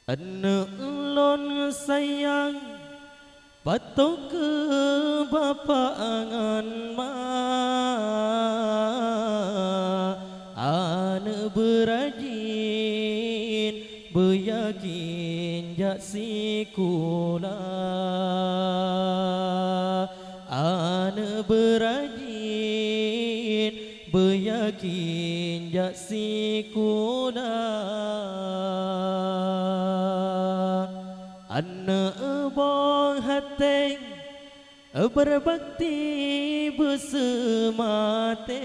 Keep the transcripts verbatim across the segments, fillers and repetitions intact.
Anak ulun sayang patok ke bapa angan ma ane berajin beyakin jak sikula ane berajin beyakin jak sikula Anak bong hateng berbakti bersemate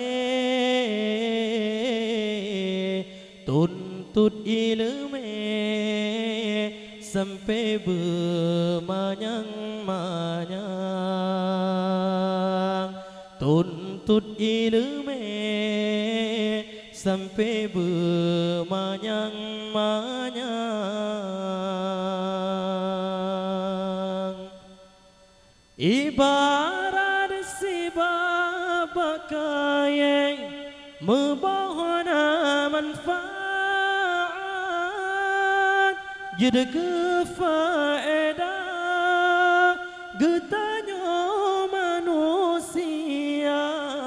tuntut ilmu sampai bermanyang-manyang tuntut ilmu sampai bermanyang-manyang ibarat si bapa kaya membawa manfaat jadi kefaedah getanya manusia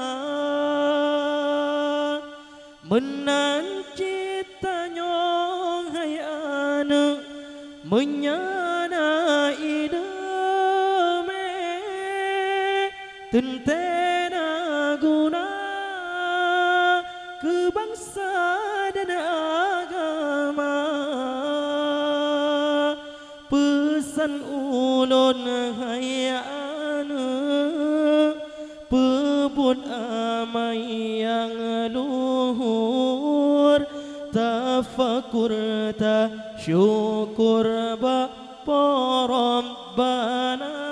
menang citanya hai anak menyana ide tentera guna ke bangsa dan agama pesan ulun hai anak pebut amai yang luhur tafakur ta syukur ba Rabbana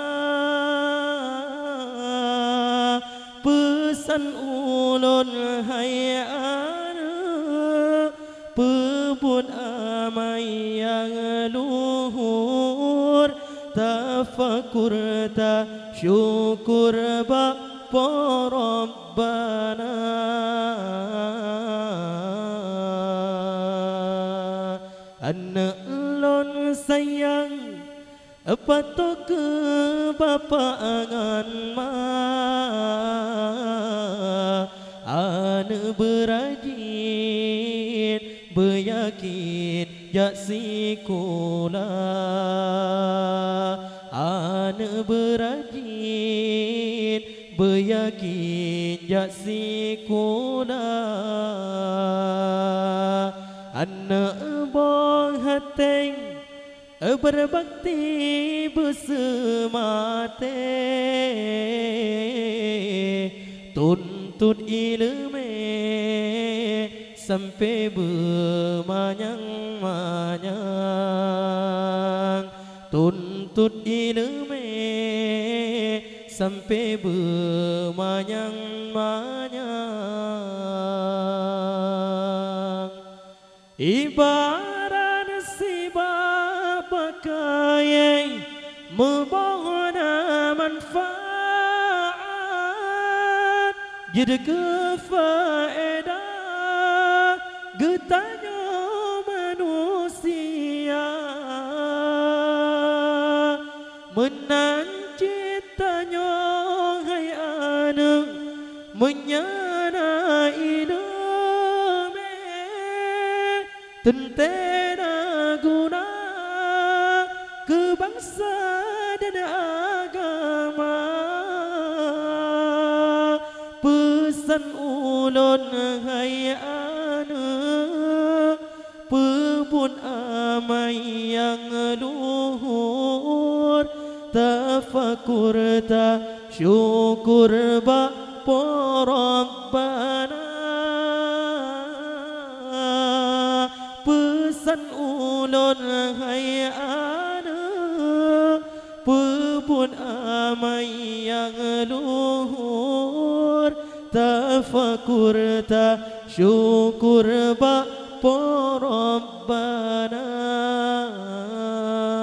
pesan ulun hai anak pebut amai yang luhur tafakur ta syukur ba Rabbana anak ulun sayang patok ke bapa angan ma ane berajin beyakin jak sikula ane berajin beyakin jak sikula anak bong hateng berbakti bersemate tuntut ilmu sampai bermanyang-manyang tuntut ilmu sampai bermanyang-manyang ibarat si bapa kaya membawa manfaat jadi kefaedah getanya manusia menang citanya hai anak menyana idame tentera guna ke bangsa dan agama pesan ulun hai anak pebun amai yang luhur tafakur ta syukur ba Rabbana pesan ulun hai anak pebun amai yang luhur tafakur ta syukur ba Rabbana